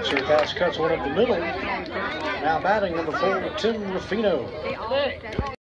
Spencer Bass cuts one up the middle. Now batting number 4, Tim Rufino.